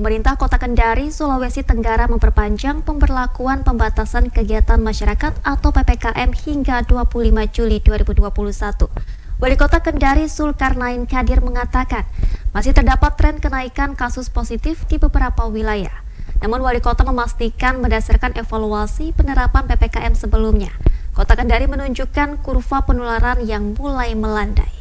Pemerintah Kota Kendari, Sulawesi Tenggara memperpanjang pemberlakuan pembatasan kegiatan masyarakat atau PPKM hingga 25 Juli 2021. Wali Kota Kendari Zulkarnain Kadir mengatakan, masih terdapat tren kenaikan kasus positif di beberapa wilayah. Namun Wali Kota memastikan berdasarkan evaluasi penerapan PPKM sebelumnya, Kota Kendari menunjukkan kurva penularan yang mulai melandai.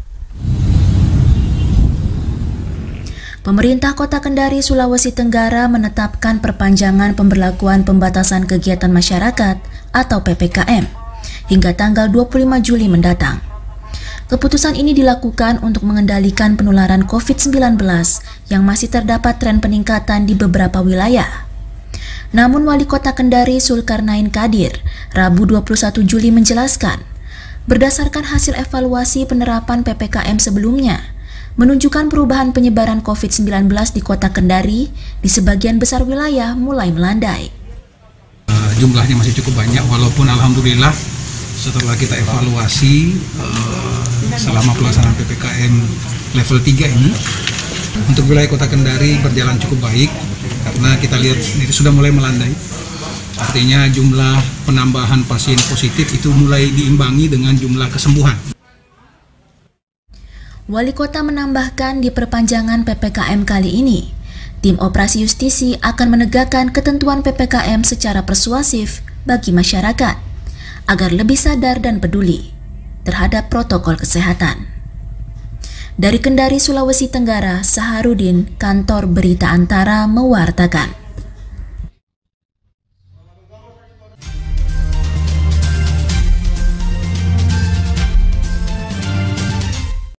Pemerintah Kota Kendari, Sulawesi Tenggara menetapkan perpanjangan pemberlakuan pembatasan kegiatan masyarakat atau PPKM hingga tanggal 25 Juli mendatang. Keputusan ini dilakukan untuk mengendalikan penularan COVID-19 yang masih terdapat tren peningkatan di beberapa wilayah. Namun Wali Kota Kendari Zulkarnain Kadir, Rabu 21 Juli menjelaskan, berdasarkan hasil evaluasi penerapan PPKM sebelumnya, menunjukkan perubahan penyebaran COVID-19 di Kota Kendari di sebagian besar wilayah mulai melandai. Jumlahnya masih cukup banyak, walaupun alhamdulillah setelah kita evaluasi selama pelaksanaan PPKM level 3 ini, untuk wilayah Kota Kendari berjalan cukup baik karena kita lihat sendiri sudah mulai melandai. Artinya jumlah penambahan pasien positif itu mulai diimbangi dengan jumlah kesembuhan. Wali Kota menambahkan di perpanjangan PPKM kali ini, tim operasi justisi akan menegakkan ketentuan PPKM secara persuasif bagi masyarakat, agar lebih sadar dan peduli terhadap protokol kesehatan. Dari Kendari, Sulawesi Tenggara, Saharudin, Kantor Berita Antara mewartakan.